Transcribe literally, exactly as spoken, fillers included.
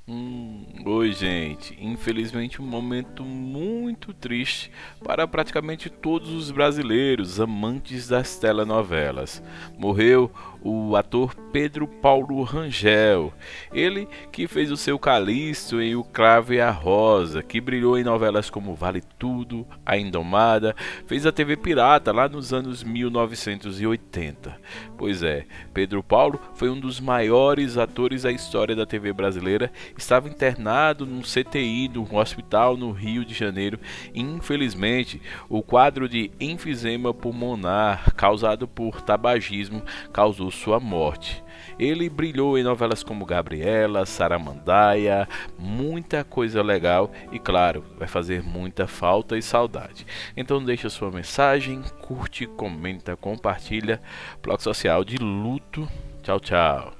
Hum, oi, gente. Infelizmente, um momento muito triste para praticamente todos os brasileiros amantes das telenovelas. Morreu o ator Pedro Paulo Rangel, ele que fez o seu Calixto em O Cravo e a Rosa, que brilhou em novelas como Vale Tudo, A Indomada, fez a T V Pirata lá nos anos mil novecentos e oitenta. Pois é, Pedro Paulo foi um dos maiores atores da história da T V brasileira. Estava internado num C T I de um hospital no Rio de Janeiro e, infelizmente, o quadro de enfisema pulmonar causado por tabagismo causou sua morte. Ele brilhou em novelas como Gabriela, Saramandaia, muita coisa legal e, claro, vai fazer muita falta e saudade. Então deixa sua mensagem, curte, comenta, compartilha. Bloco Social de Luto. Tchau, tchau.